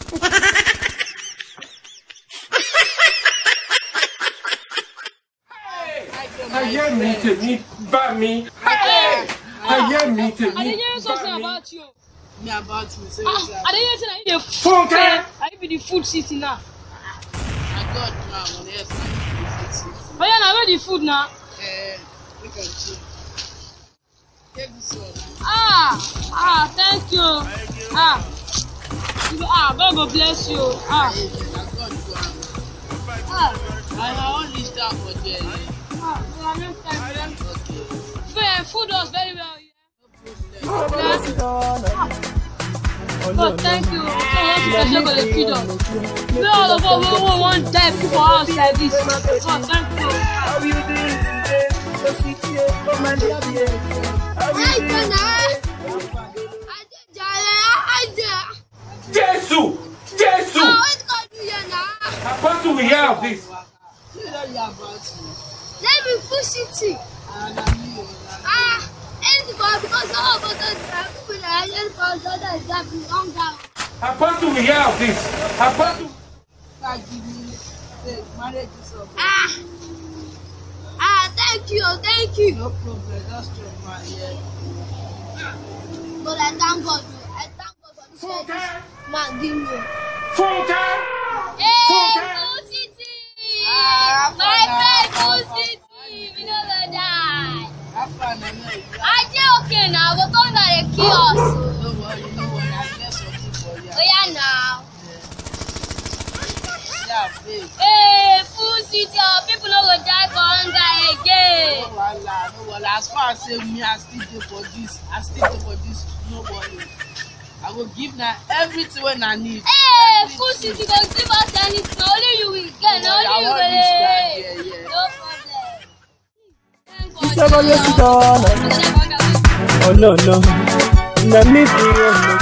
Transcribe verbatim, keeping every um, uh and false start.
I hear me to me, but me. Hey! I hear me to me. I didn't hear something about you. Me about me. Say ah, I didn't hear something. I need food. I be the food city now. I got now. Yes, I need the food city. But yeah, now where the food now? Eh, look at you. Take this one. Ah, ah, thank you. Thank you. Ah, ah, God will bless you. Ah. Ah, I only start for there. Ah, well, next time. Okay. Food was very well. No Oh, no, thank you. So much for the feed us. We all of us we want them people out like this. Oh, thank you. How you doing today? So sweet here, come and love you. How you doing? Jesus! Jesus! Oh, what's going to do here now? How do we hear of this? You know you about me. Let me push it. Ah. Because all of us people are here for other example longer. How do we hear of this? How do Ah, ah, thank you, thank you. No problem, just your man here. But I thank God, I thank God for this okay. Man, give me. Funke! Hey, Full City! Ah, my friend, Full City! We never die. I did okay now, but don't let it kill us. No worry, no worry, I get something for you. Oh, yeah, now. Yeah, babe. Hey, Full City, our people not going to die for hunger again. No worry, no worry. As far as me, I still do for this. I still do for this. No worry. I will give now everything when I need. Hey, Full City, don't give us anything. Only you will get. No, only you will get. Yeah, yeah. No problem. Oh no no, let me be